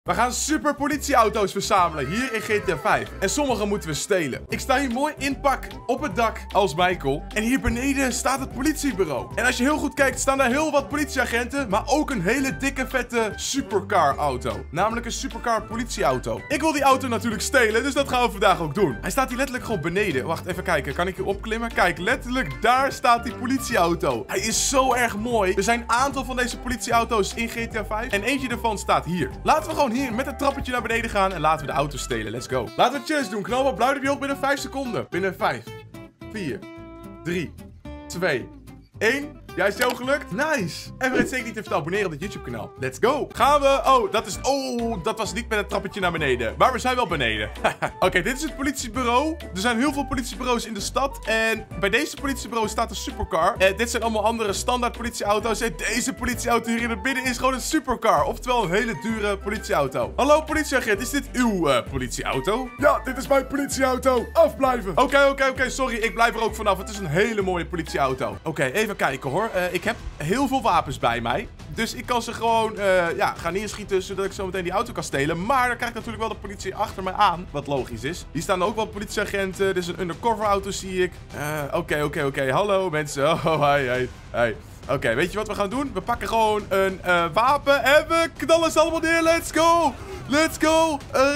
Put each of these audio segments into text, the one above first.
We gaan super politieauto's verzamelen hier in GTA 5. En sommige moeten we stelen. Ik sta hier mooi in pak op het dak als Michael. En hier beneden staat het politiebureau. En als je heel goed kijkt staan daar heel wat politieagenten. Maar ook een hele dikke vette supercar auto. Namelijk een supercar politieauto. Ik wil die auto natuurlijk stelen, dus dat gaan we vandaag ook doen. Hij staat hier letterlijk gewoon beneden. Wacht, even kijken. Kan ik hier opklimmen? Kijk, letterlijk daar staat die politieauto. Hij is zo erg mooi. Er zijn een aantal van deze politieauto's in GTA 5. En eentje ervan staat hier. Laten we gewoon hier met een trappetje naar beneden gaan en laten we de auto stelen. Let's go. Laten we challenge doen. Knal wat blauw op je hoog binnen 5 seconden. Binnen 5, 4, 3, 2, 1. Jij is jou gelukt? Nice. En vergeet zeker niet even te abonneren op dit YouTube kanaal. Let's go. Gaan we... Oh, dat was niet met het trappetje naar beneden. Maar we zijn wel beneden. Oké, dit is het politiebureau. Er zijn heel veel politiebureaus in de stad. En bij deze politiebureau staat een supercar. Dit zijn allemaal andere standaard politieauto's. En deze politieauto hier in het midden is gewoon een supercar. Oftewel een hele dure politieauto. Hallo politieagent, is dit uw politieauto? Ja, dit is mijn politieauto. Afblijven. Oké, sorry. Ik blijf er ook vanaf. Het is een hele mooie politieauto. Oké, even kijken hoor. Ik heb heel veel wapens bij mij. Dus ik kan ze gewoon gaan neerschieten zodat ik zo meteen die auto kan stelen. Maar dan krijgt natuurlijk wel de politie achter me aan. Wat logisch is. Hier staan ook wel politieagenten. Dit is een undercover auto zie ik. Oké. Hallo mensen. Oh, hi. Oké, weet je wat we gaan doen? We pakken gewoon een wapen en we knallen ze allemaal neer. Let's go! Let's go!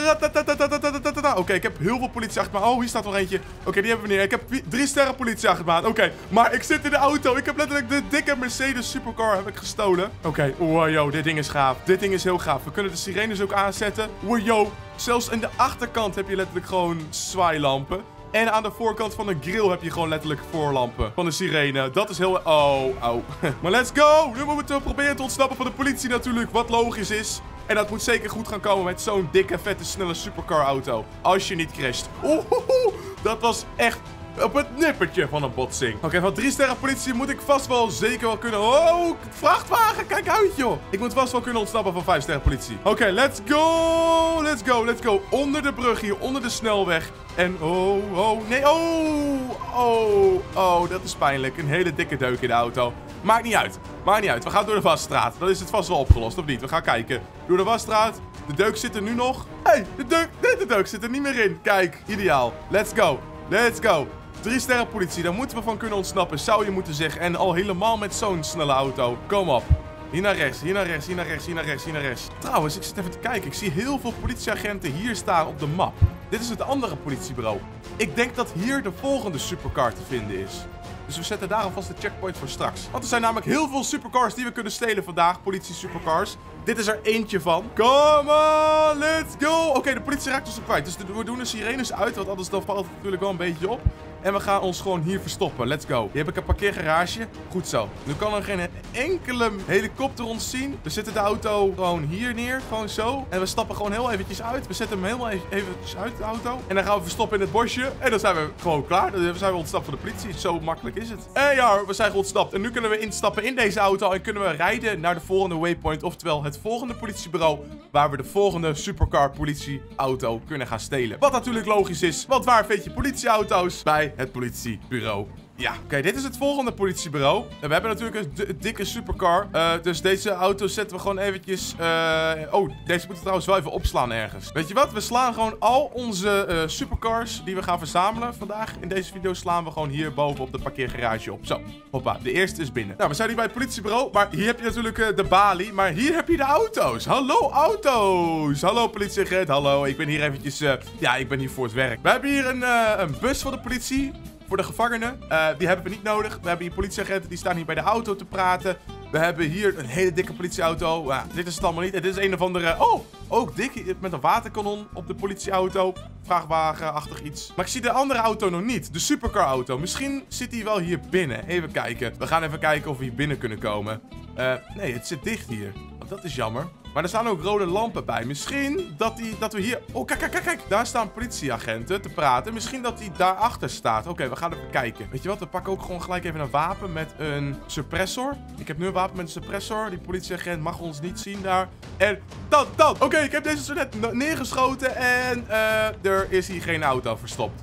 Oké, ik heb heel veel politie achter me. Oh, hier staat nog eentje. Oké, die hebben we neer. Ik heb 3 sterren politie achter me aan. Oké, maar ik zit in de auto. Ik heb letterlijk de dikke Mercedes supercar heb ik gestolen. Oké, wow, dit ding is gaaf. Dit ding is heel gaaf. We kunnen de sirenes ook aanzetten. Wow, zelfs in de achterkant heb je letterlijk gewoon zwaailampen. En aan de voorkant van de grill heb je gewoon letterlijk voorlampen van de sirene. Dat is heel... Oh. Maar let's go! Nu moeten we proberen te ontsnappen van de politie natuurlijk. Wat logisch is. En dat moet zeker goed gaan komen met zo'n dikke, vette, snelle supercar auto. Als je niet crasht. Dat was echt op het nippertje van een botsing. Oké, van 3 sterren politie moet ik vast wel zeker wel kunnen... Oh, vrachtwagen, kijk uit joh. Ik moet vast wel kunnen ontsnappen van 5 sterren politie. Oké, let's go. Onder de brug hier, onder de snelweg. En nee, dat is pijnlijk. Een hele dikke deuk in de auto. Maakt niet uit. We gaan door de wasstraat. Dan is het vast wel opgelost, of niet? We gaan kijken. Door de wasstraat. De deuk zit er nu nog. Hey, de deuk zit er niet meer in. Kijk, ideaal. Let's go. 3 sterren politie. Daar moeten we van kunnen ontsnappen, zou je moeten zeggen. En al helemaal met zo'n snelle auto. Kom op. Hier naar rechts. Trouwens, ik zit even te kijken. Ik zie heel veel politieagenten hier staan op de map. Dit is het andere politiebureau. Ik denk dat hier de volgende supercar te vinden is. Dus we zetten daar alvast de checkpoint voor straks. Want er zijn namelijk heel veel supercars die we kunnen stelen vandaag. Politie-supercars. Dit is er eentje van. Come on, let's go. Oké, de politie raakt ons er kwijt. Dus we doen de sirenes uit, want anders dan valt het natuurlijk wel een beetje op. En we gaan ons gewoon hier verstoppen. Let's go. Hier heb ik een parkeergarage. Goed zo. Nu kan er geen enkele helikopter ons zien. We zetten de auto gewoon hier neer. Gewoon zo. En we stappen gewoon heel eventjes uit. We zetten hem helemaal eventjes uit de auto. En dan gaan we verstoppen in het bosje. En dan zijn we gewoon klaar. Dan zijn we ontsnapt van de politie. Zo makkelijk is het. En ja, we zijn ontsnapt. En nu kunnen we instappen in deze auto. En kunnen we rijden naar de volgende waypoint. Oftewel het volgende politiebureau. Waar we de volgende supercar politieauto kunnen gaan stelen. Wat natuurlijk logisch is. Want waar vind je politieauto's? Bij het politiebureau. Ja, oké, dit is het volgende politiebureau. We hebben natuurlijk een dikke supercar. Dus deze auto zetten we gewoon eventjes... deze moeten we trouwens wel even opslaan ergens. Weet je wat? We slaan gewoon al onze supercars die we gaan verzamelen vandaag. In deze video slaan we gewoon hier boven op de parkeergarage op. Zo, hoppa. De eerste is binnen. Nou, we zijn hier bij het politiebureau. Maar hier heb je natuurlijk de balie. Maar hier heb je de auto's. Hallo, auto's. Hallo, politieagent. Hallo, ik ben hier eventjes... ik ben hier voor het werk. We hebben hier een bus van de politie. Voor de gevangenen. Die hebben we niet nodig. We hebben hier politieagenten die staan hier bij de auto te praten. We hebben hier een hele dikke politieauto. Dit is het allemaal niet. Het is een of andere... ook dik met een waterkanon op de politieauto. Vrachtwagenachtig iets. Maar ik zie de andere auto nog niet. De supercar auto. Misschien zit hij wel hier binnen. Even kijken. We gaan even kijken of we hier binnen kunnen komen. Nee, het zit dicht hier. Dat is jammer. Maar er staan ook rode lampen bij. Misschien dat we hier... Oh, kijk. Daar staan politieagenten te praten. Misschien dat hij daarachter staat. Oké, we gaan even kijken. Weet je wat? We pakken ook gewoon gelijk even een wapen met een suppressor. Ik heb nu een wapen met een suppressor. Die politieagent mag ons niet zien daar. En dat. Oké, ik heb deze zo net neergeschoten. En er is hier geen auto verstopt.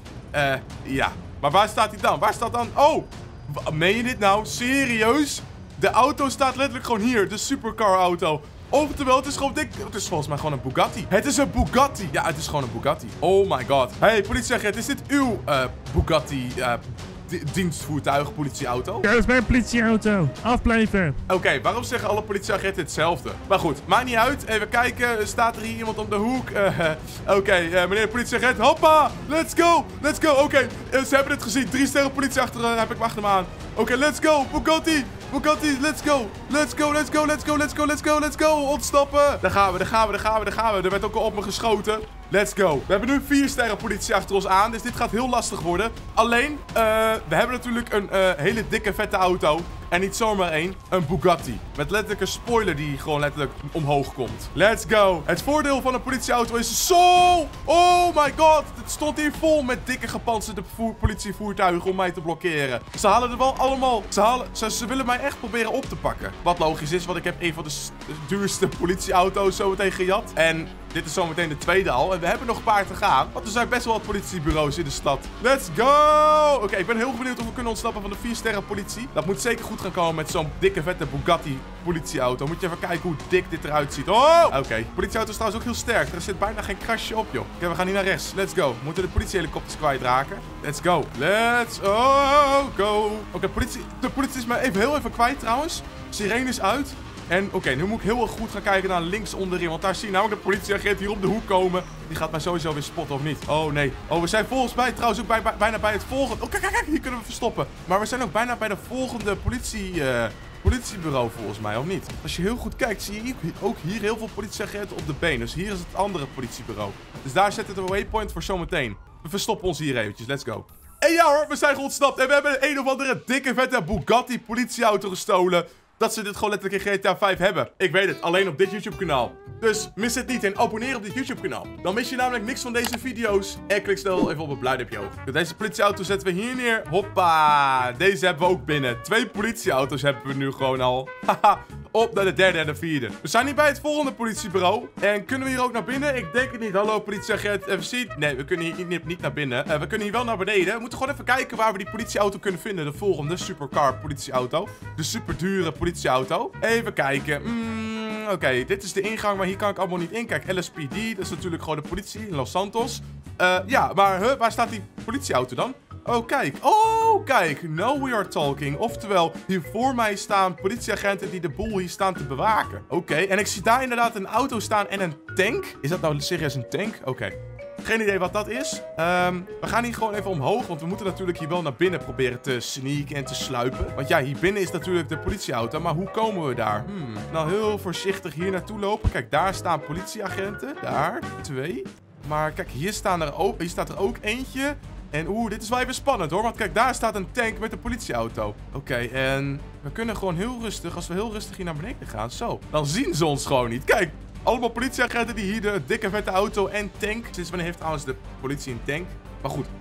Ja. Maar waar staat hij dan? Waar staat dan... Oh, meen je dit nou? Serieus? De auto staat letterlijk gewoon hier. De supercar auto. Oftewel, het is gewoon dik. Het is volgens mij gewoon een Bugatti. Het is een Bugatti. Ja, het is gewoon een Bugatti. Oh my god. Hey, politieagent, is dit uw Bugatti dienstvoertuig, politieauto? Ja, dat is mijn politieauto. Afblijven. Oké, waarom zeggen alle politieagenten hetzelfde? Maar goed, maakt niet uit. Even kijken, staat er hier iemand om de hoek? Oké, meneer de politieagent, hoppa! Let's go! Let's go! Oké, ze hebben het gezien. 3 sterren politie heb ik achter me aan. Oké, let's go! Bugatti! Bugatti, let's go! Let's go, let's go, let's go, let's go, let's go, let's go! Ontstappen! Daar gaan we, daar gaan we, daar gaan we, daar gaan we. Er werd ook al op me geschoten. Let's go. We hebben nu 4 sterren politie achter ons aan, dus dit gaat heel lastig worden. Alleen, we hebben natuurlijk een hele dikke vette auto. En niet zomaar één, een Bugatti. Met letterlijk een spoiler die gewoon letterlijk omhoog komt. Let's go. Het voordeel van een politieauto is zo... Oh my god. Het stond hier vol met dikke gepantserde politievoertuigen om mij te blokkeren. Ze halen er wel allemaal... Ze willen mij echt proberen op te pakken. Wat logisch is, want ik heb een van de duurste politieauto's zometeen gejat. En dit is zometeen de tweede al. En we hebben nog een paar te gaan. Want er zijn best wel wat politiebureaus in de stad. Let's go. Oké, ik ben heel benieuwd of we kunnen ontsnappen van de 4 sterren politie. Dat moet zeker goed gaan komen met zo'n dikke vette Bugatti politieauto. Moet je even kijken hoe dik dit eruit ziet. Oh! Oké, politieauto is trouwens ook heel sterk. Er zit bijna geen krasje op, joh. Oké, we gaan hier naar rechts. Let's go. We moeten de politiehelikopters kwijtraken. Let's go. Let's go. Oké, de politie is mij heel even kwijt trouwens. Sirene is uit. En oké, nu moet ik heel erg goed gaan kijken naar links onderin. Want daar zie je namelijk de politieagent hier op de hoek komen. Die gaat mij sowieso weer spotten, of niet? Oh, nee. Oh, we zijn volgens mij trouwens ook bijna bij het volgende... Oh, kijk, hier kunnen we verstoppen. Maar we zijn ook bijna bij de volgende politiebureau volgens mij, of niet? Als je heel goed kijkt, zie je ook hier heel veel politieagenten op de been. Dus hier is het andere politiebureau. Dus daar zit het een waypoint voor zometeen. We verstoppen ons hier eventjes. Let's go. En ja hoor, we zijn ontsnapt. En we hebben een of andere dikke vette Bugatti politieauto gestolen. Dat ze dit gewoon letterlijk in GTA 5 hebben. Ik weet het, alleen op dit YouTube kanaal. Dus mis het niet en abonneer op dit YouTube kanaal. Dan mis je namelijk niks van deze video's. En klik snel even op het blauwduimpje hoog. Deze politieauto zetten we hier neer. Hoppa. Deze hebben we ook binnen. 2 politieauto's hebben we nu gewoon al. Haha. Op naar de derde en de vierde. We zijn hier bij het volgende politiebureau. En kunnen we hier ook naar binnen? Ik denk het niet. Hallo politieagent. Even zien. Nee, we kunnen hier niet naar binnen. We kunnen hier wel naar beneden. We moeten gewoon even kijken waar we die politieauto kunnen vinden. De volgende supercar politieauto. De superdure politieauto. Even kijken. Oké, dit is de ingang, maar hier kan ik allemaal niet in. Kijk, LSPD. Dat is natuurlijk gewoon de politie in Los Santos. Ja, maar waar staat die politieauto dan? Oh, kijk. Oh, kijk. Now we are talking. Oftewel, hier voor mij staan politieagenten die de boel hier staan te bewaken. Oké, en ik zie daar inderdaad een auto staan en een tank. Is dat nou serieus een tank? Oké. Geen idee wat dat is. We gaan hier gewoon even omhoog, want we moeten natuurlijk hier wel naar binnen proberen te sneaken en te sluipen. Want ja, hier binnen is natuurlijk de politieauto, maar hoe komen we daar? Nou, heel voorzichtig hier naartoe lopen. Kijk, daar staan politieagenten. Daar, 2. Maar kijk, hier staat er ook eentje. En dit is wel even spannend hoor, want kijk, daar staat een tank met een politieauto. Oké, en we kunnen gewoon heel rustig, als we heel rustig hier naar beneden gaan, zo. Dan zien ze ons gewoon niet. Kijk, allemaal politieagenten die hier de dikke vette auto en tank. Sinds wanneer heeft trouwens de politie een tank? Maar goed,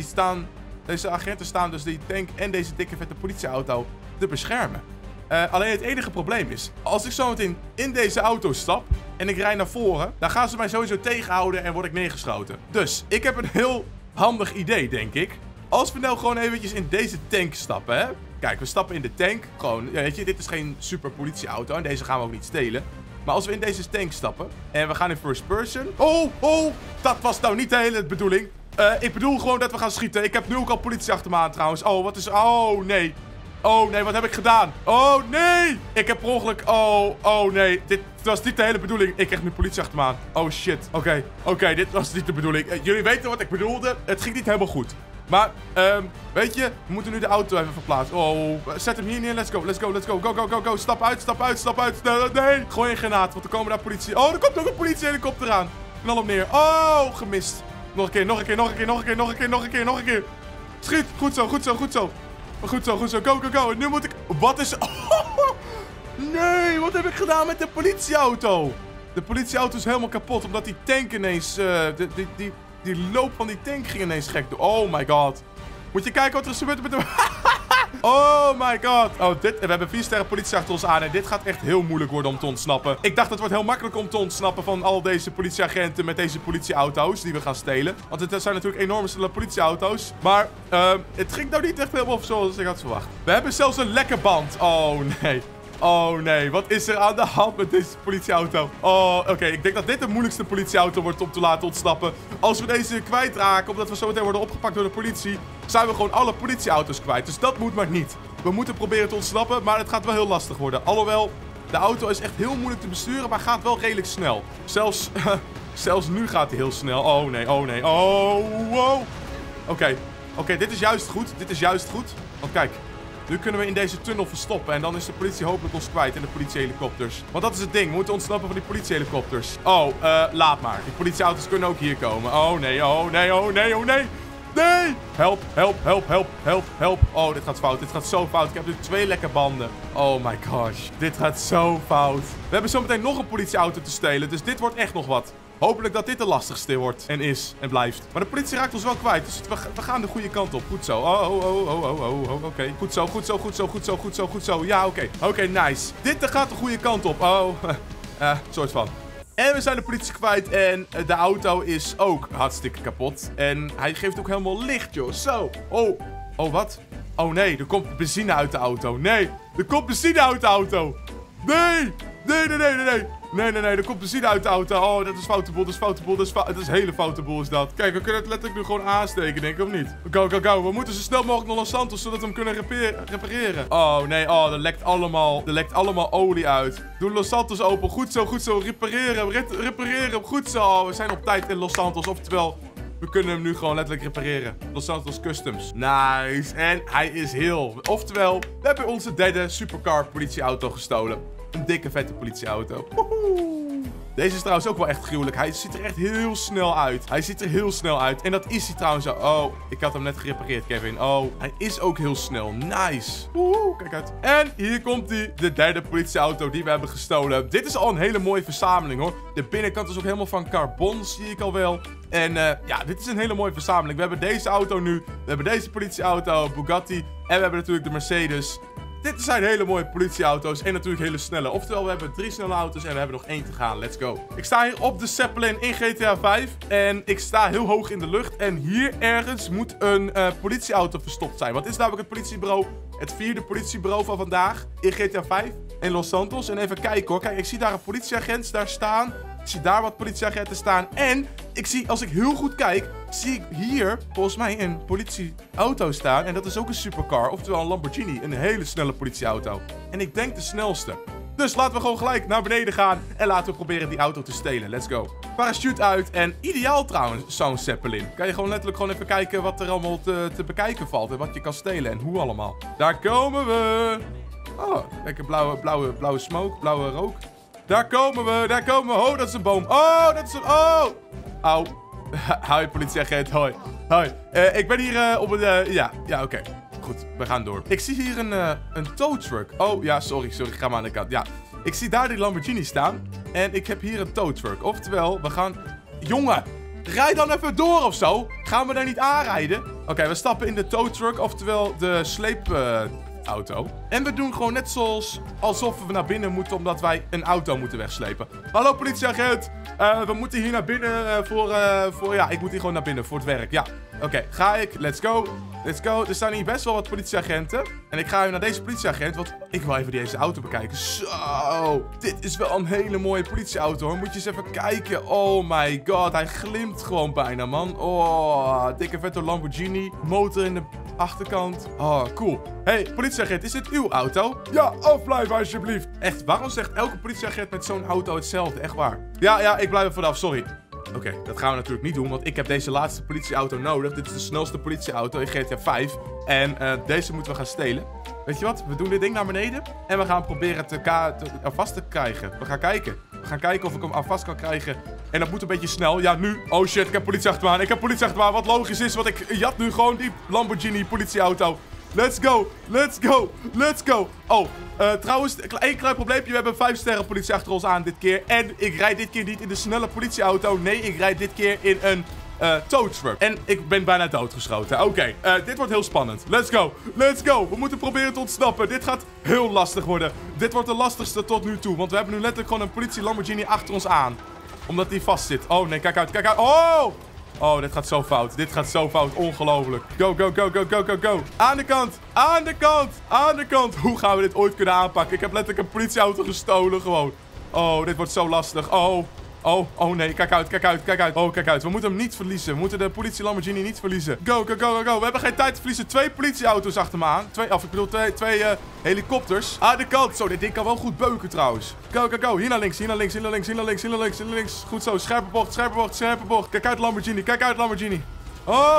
deze agenten staan dus die tank en deze dikke vette politieauto te beschermen. Alleen het enige probleem is, als ik zo meteen in deze auto stap en ik rijd naar voren, dan gaan ze mij sowieso tegenhouden en word ik neergeschoten. Dus, ik heb een heel handig idee, denk ik. Als we nou gewoon eventjes in deze tank stappen, hè. Kijk, we stappen in de tank. Gewoon, ja, weet je, dit is geen super politieauto en deze gaan we ook niet stelen. Maar als we in deze tank stappen en we gaan in first person. Oh, dat was nou niet de hele bedoeling. Ik bedoel gewoon dat we gaan schieten. Ik heb nu ook al politie achter me aan trouwens. Oh, nee. Oh, nee, wat heb ik gedaan? Oh, nee. Ik heb per ongeluk... Oh, nee. Dit was niet de hele bedoeling. Ik krijg nu politie achter me aan. Oh, shit. Oké, dit was niet de bedoeling. Jullie weten wat ik bedoelde. Het ging niet helemaal goed. Maar, weet je, we moeten nu de auto even verplaatsen. Oh, zet hem hier neer. Let's go. Go. Stap uit. Nee. Gooi een granaat, want er komen daar politie. Oh, er komt ook een politiehelikopter aan. Knal hem neer. Oh, gemist. Nog een keer. Schiet. Goed zo. Go. En nu moet ik... Wat is... Oh, nee, wat heb ik gedaan met de politieauto? De politieauto is helemaal kapot, omdat die tank ineens... Die loop van die tank ging ineens gek doen. Oh my god. Moet je kijken wat er is gebeurd met de... Oh my god. We hebben 4 sterren politie achter ons aan. En dit gaat echt heel moeilijk worden om te ontsnappen. Ik dacht het wordt heel makkelijk om te ontsnappen van al deze politieagenten met deze politieauto's die we gaan stelen. Want het zijn natuurlijk enorme snelle politieauto's. Maar het ging nou niet echt helemaal zoals ik had verwacht. We hebben zelfs een lekke band. Oh nee. Oh nee, wat is er aan de hand met deze politieauto? Oh, oké. Ik denk dat dit de moeilijkste politieauto wordt om te laten ontsnappen. Als we deze kwijtraken, omdat we zo meteen worden opgepakt door de politie, zijn we gewoon alle politieauto's kwijt. Dus dat moet maar niet. We moeten proberen te ontsnappen, maar het gaat wel heel lastig worden. Alhoewel, de auto is echt heel moeilijk te besturen, maar gaat wel redelijk snel. Zelfs nu gaat hij heel snel. Oh nee, oh nee. Oh, wow. Oké, dit is juist goed. Dit is juist goed. Want kijk, nu kunnen we in deze tunnel verstoppen. En dan is de politie hopelijk ons kwijt en de politiehelikopters. Want dat is het ding. We moeten ontsnappen van die politiehelikopters. Oh, laat maar. Die politieauto's kunnen ook hier komen. Oh nee, oh nee, oh nee, oh nee. Nee! Help, help, help, help, help, help. Oh, dit gaat fout. Dit gaat zo fout. Ik heb nu 2 lekke banden. Oh my gosh. Dit gaat zo fout. We hebben zometeen nog een politieauto te stelen. Dus dit wordt echt nog wat. Hopelijk dat dit de lastigste wordt. En is. En blijft. Maar de politie raakt ons wel kwijt. Dus we gaan de goede kant op. Goed zo. Oké. Goed zo, goed zo, goed zo, goed zo, goed zo, goed zo. Ja, oké. Oké, nice. Dit gaat de goede kant op. Oh. Soort van. En we zijn de politie kwijt en de auto is ook hartstikke kapot. En hij geeft ook helemaal licht, joh. Zo. Oh, wat? Oh nee, er komt benzine uit de auto. Nee, er komt benzine uit de auto. Nee, nee, er komt benzine uit de auto. Oh, dat is foute boel, dat is foute boel, dat is hele foute boel is dat. Kijk, we kunnen het letterlijk nu gewoon aansteken, denk ik, of niet? Go. We moeten zo snel mogelijk naar Los Santos, zodat we hem kunnen repareren. Oh, nee, oh, er lekt allemaal olie uit. Doe Los Santos open, goed zo, repareren hem, goed zo. Oh, we zijn op tijd in Los Santos, oftewel, we kunnen hem nu gewoon letterlijk repareren. Los Santos Customs. Nice. En hij is heel. Oftewel, we hebben onze derde supercar politieauto gestolen. Een dikke vette politieauto. Woehoe. Deze is trouwens ook wel echt gruwelijk. Hij ziet er echt heel snel uit. En dat is hij trouwens ook. Oh, ik had hem net gerepareerd, Kevin. Oh, hij is ook heel snel. Nice. Woehoe, kijk uit. En hier komt hij. De derde politieauto die we hebben gestolen. Dit is al een hele mooie verzameling, hoor. De binnenkant is ook helemaal van carbon, zie ik al wel. En ja, dit is een hele mooie verzameling. We hebben deze auto nu. We hebben deze politieauto, Bugatti. En we hebben natuurlijk de Mercedes. Dit zijn hele mooie politieauto's en natuurlijk hele snelle. Oftewel, we hebben 3 snelle auto's en we hebben nog 1 te gaan. Let's go. Ik sta hier op de Zeppelin in GTA 5. En ik sta heel hoog in de lucht. En hier ergens moet een politieauto verstopt zijn. Wat is namelijk het politiebureau? Het 4e politiebureau van vandaag in GTA 5 in Los Santos. En even kijken, hoor. Kijk, ik zie daar een politieagent daar staan. Ik zie daar wat politieagenten staan. En ik zie, als ik heel goed kijk, zie ik hier volgens mij een politieauto staan. En dat is ook een supercar, oftewel een Lamborghini. Een hele snelle politieauto. En ik denk de snelste. Dus laten we gewoon gelijk naar beneden gaan. En laten we proberen die auto te stelen. Let's go. Parachute uit. En ideaal trouwens, zo'n Zeppelin. Kan je gewoon letterlijk gewoon even kijken wat er allemaal te bekijken valt. En wat je kan stelen en hoe allemaal. Daar komen we. Oh, lekker blauwe smoke, blauwe rook. Daar komen we. Oh, dat is een boom. Oh, dat is een... Oh! Au. Hoi, politieagent. Hoi. Ik ben hier op een... Ja, oké. Goed, we gaan door. Ik zie hier een tow truck. Oh, ja, sorry. Ik ga maar aan de kant. Ja, ik zie daar die Lamborghini staan. En ik heb hier een tow truck. Oftewel, we gaan... Jongen, rijd dan even door of zo. Gaan we daar niet aanrijden? Oké, we stappen in de tow truck. Oftewel, de sleepauto. En we doen gewoon net zoals alsof we naar binnen moeten, omdat wij een auto moeten wegslepen. Hallo politieagent, we moeten hier naar binnen ja, ik moet hier gewoon naar binnen voor het werk. Ja, oké, ga ik. Let's go. Er staan hier best wel wat politieagenten. En ik ga even naar deze politieagent, want ik wil even deze auto bekijken. Zo, dit is wel een hele mooie politieauto, hoor. Moet je eens even kijken. Oh my god, hij glimt gewoon bijna, man. Oh, dikke vette Lamborghini. Motor in de achterkant. Oh, cool. Hey, politieagent, is dit uw auto? Ja, afblijven alsjeblieft. Echt, waarom zegt elke politieagent met zo'n auto hetzelfde? Echt waar. Ja, ik blijf er vanaf, sorry. Oké, dat gaan we natuurlijk niet doen, want ik heb deze laatste politieauto nodig. Dit is de snelste politieauto in GTA 5. En deze moeten we gaan stelen. Weet je wat? We doen dit ding naar beneden. En we gaan proberen het vast te krijgen. We gaan kijken. Of ik hem aan vast kan krijgen. En dat moet een beetje snel. Ja, nu. Oh shit, ik heb politie achter me aan. Wat logisch is, want ik jat nu gewoon die Lamborghini politieauto. Let's go. Oh, trouwens, één klein probleempje. We hebben een 5-sterren politie achter ons aan dit keer. En ik rijd dit keer niet in de snelle politieauto. Nee, ik rijd dit keer in een tow truck. En ik ben bijna doodgeschoten. Oké, dit wordt heel spannend. Let's go. We moeten proberen te ontsnappen. Dit gaat heel lastig worden. Dit wordt de lastigste tot nu toe. Want we hebben nu letterlijk gewoon een politie Lamborghini achter ons aan. Omdat die vast zit. Oh nee, kijk uit. Oh! Oh, dit gaat zo fout. Dit gaat zo fout. Ongelooflijk. Go, go, go, go, go, go, go. Aan de kant. Aan de kant. Aan de kant. Hoe gaan we dit ooit kunnen aanpakken? Ik heb letterlijk een politieauto gestolen gewoon. Oh, dit wordt zo lastig. Oh. Oh nee. Kijk uit, kijk uit, kijk uit. Oh, kijk uit. We moeten hem niet verliezen. We moeten de politie Lamborghini niet verliezen. Go, go, go, go, go. We hebben geen tijd te verliezen. 2 politieauto's achter me aan. Twee helikopters. Aan de kant. Zo, dit ding kan wel goed beuken trouwens. Go, go, go. Hier naar links, hier naar links, hier naar links, hier naar links, hier naar links, hier naar links. Goed zo. Scherpe bocht, scherpe bocht, scherpe bocht. Kijk uit Lamborghini, kijk uit Lamborghini. Oh.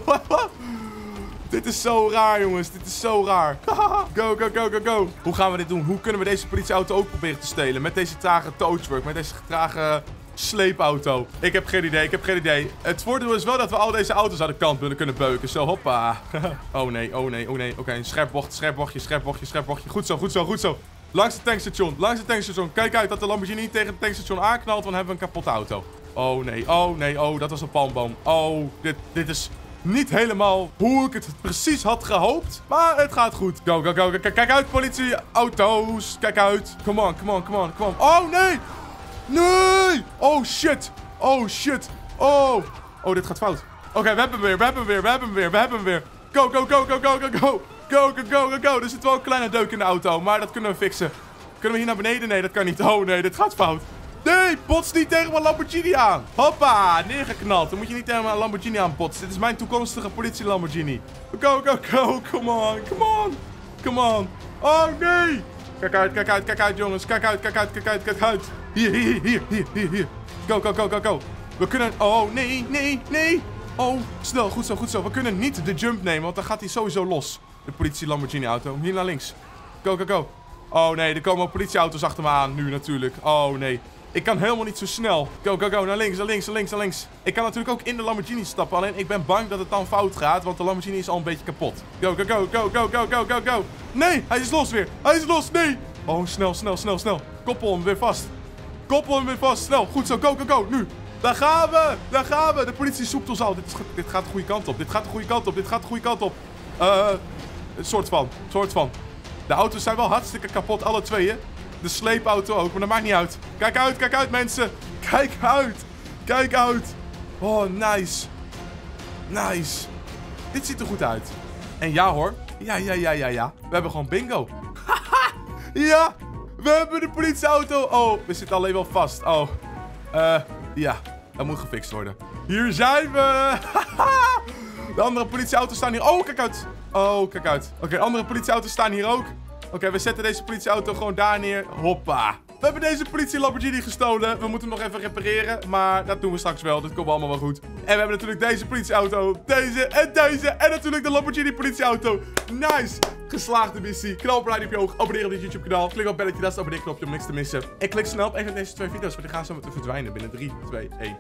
Dit is zo raar, jongens. Dit is zo raar. Go, go, go, go, go. Hoe gaan we dit doen? Hoe kunnen we deze politieauto ook proberen te stelen? Met deze trage towtruck, met deze trage sleepauto. Ik heb geen idee, ik heb geen idee. Het voordeel is wel dat we al deze auto's aan de kant willen kunnen beuken. Zo, hoppa. Oh nee, oh nee, oh nee. Oké, een scherp bocht, scherp bochtje, scherp bochtje, scherp bochtje. Goed zo, goed zo, goed zo. Langs het tankstation, langs het tankstation. Kijk uit dat de Lamborghini niet tegen het tankstation aanknalt, want dan hebben we een kapotte auto. Oh nee, oh nee, oh, dat was een palmboom. Oh, dit is niet helemaal hoe ik het precies had gehoopt. Maar het gaat goed. Go, go, go. Kijk uit, politieauto's. Kijk uit. Come on, come on, come on, come on. Oh nee! Nee! Oh shit! Oh shit! Oh! Oh, dit gaat fout. Oké, we hebben hem weer, we hebben hem weer, we hebben hem weer, we hebben hem weer. Go, go, go, go, go, go, go. Go, go, go, go, go. Er zit wel een kleine deuk in de auto, maar dat kunnen we fixen. Kunnen we hier naar beneden? Nee, dat kan niet. Oh nee, dit gaat fout. Nee, bots niet tegen mijn Lamborghini aan. Hoppa, neergeknald. Dan moet je niet tegen mijn Lamborghini aan botsen. Dit is mijn toekomstige politie Lamborghini. Go, go, go. Come on, come on. Come on. Oh nee. Kijk uit, jongens. Kijk uit, kijk uit, kijk uit, kijk uit. Hier. Go, go, go, go, go. We kunnen... Oh, nee, nee, nee. Oh, snel, goed zo, goed zo. We kunnen niet de jump nemen, want dan gaat hij sowieso los. De politie Lamborghini auto. Hier naar links. Go, go, go. Oh nee, er komen ook politieauto's achter me aan nu natuurlijk. Oh nee. Ik kan helemaal niet zo snel. Go, go, go. Naar links, naar links, naar links, naar links. Ik kan natuurlijk ook in de Lamborghini stappen. Alleen ik ben bang dat het dan fout gaat. Want de Lamborghini is al een beetje kapot. Go, go, go, go, go, go, go, go, go. Nee, hij is los weer. Hij is los, nee. Oh, snel, snel, snel, snel. Koppel hem weer vast. Koppel hem weer vast. Snel, goed zo. Go, go, go. Nu. Daar gaan we. Daar gaan we. De politie zoekt ons al. Dit gaat de goede kant op. Dit gaat de goede kant op. Dit gaat de goede kant op. Een soort van. De auto's zijn wel hartstikke kapot, alle tweeën. De sleepauto ook, maar dat maakt niet uit. Kijk uit mensen. Kijk uit. Kijk uit. Oh, nice. Nice. Dit ziet er goed uit. En ja hoor. Ja. We hebben gewoon bingo. Ja. We hebben de politieauto. Oh, we zitten alleen wel vast. Oh. Ja. Dat moet gefixt worden. Hier zijn we. De andere politieauto's staan hier. Oh, kijk uit. Oh, kijk uit. Oké, andere politieauto's staan hier ook. Oké, we zetten deze politieauto gewoon daar neer. Hoppa. We hebben deze politie Lamborghini gestolen. We moeten hem nog even repareren. Maar dat doen we straks wel. Dat komt allemaal wel goed. En we hebben natuurlijk deze politieauto. Deze. En natuurlijk de Lamborghini politieauto. Nice. Geslaagde missie. Knal op een duimpje omhoog. Abonneer op dit YouTube kanaal. Klik op het belletje. Dat is het abonneerknopje om niks te missen. En klik snel op een van deze 2 video's. Want die gaan zo meteen verdwijnen binnen 3, 2, 1.